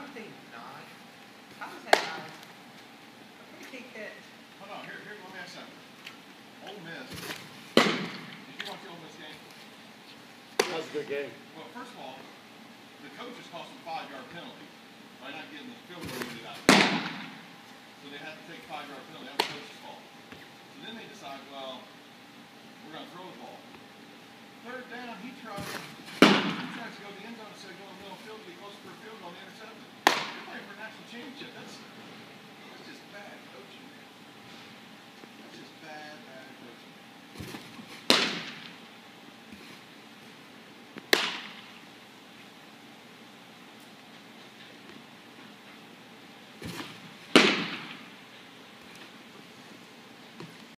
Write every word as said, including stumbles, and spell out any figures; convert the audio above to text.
would think not. How was that not a pretty big hit? Hold on, here, here, let me ask something. Ole Miss. Did you watch the Ole Miss game? That was a good game. Well, first of all, the coaches cost them five yard penalty by not getting the field goal unit out. So they had to take a five yard penalty. That was the coach's fault. So then they decide, well, we're going to throw the ball. Third down, he tries, he tries to go to the end zone instead of going to the middle field to be closer for a field goal and intercepted. You're playing for a national championship. That's, that's just bad coaching.